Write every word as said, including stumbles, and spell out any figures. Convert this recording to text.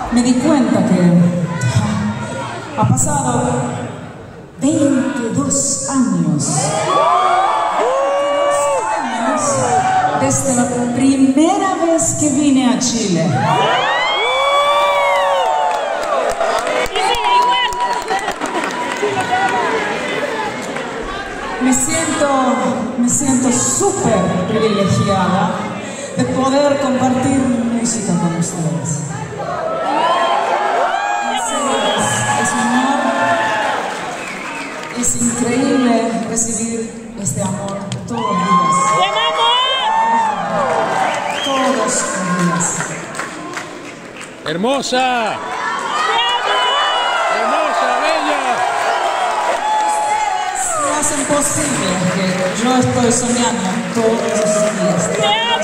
me di cuenta que ha pasado veintidós años. Desde la primera vez que vine a Chile. Me siento, me siento súper privilegiada de poder compartir música con ustedes. En serio, es, es un honor, es increíble recibir este amor todos los días. Todos los días. ¡Hermosa! ¡Hermosa, bella! Ustedes me hacen posible que yo estoy soñando todos los días.